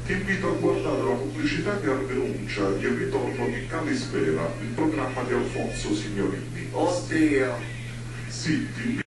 Ti invito a guardare la pubblicità che annuncia il ritorno di Calisfera, il programma di Alfonso Signorini. Oddio! Sì, ti invito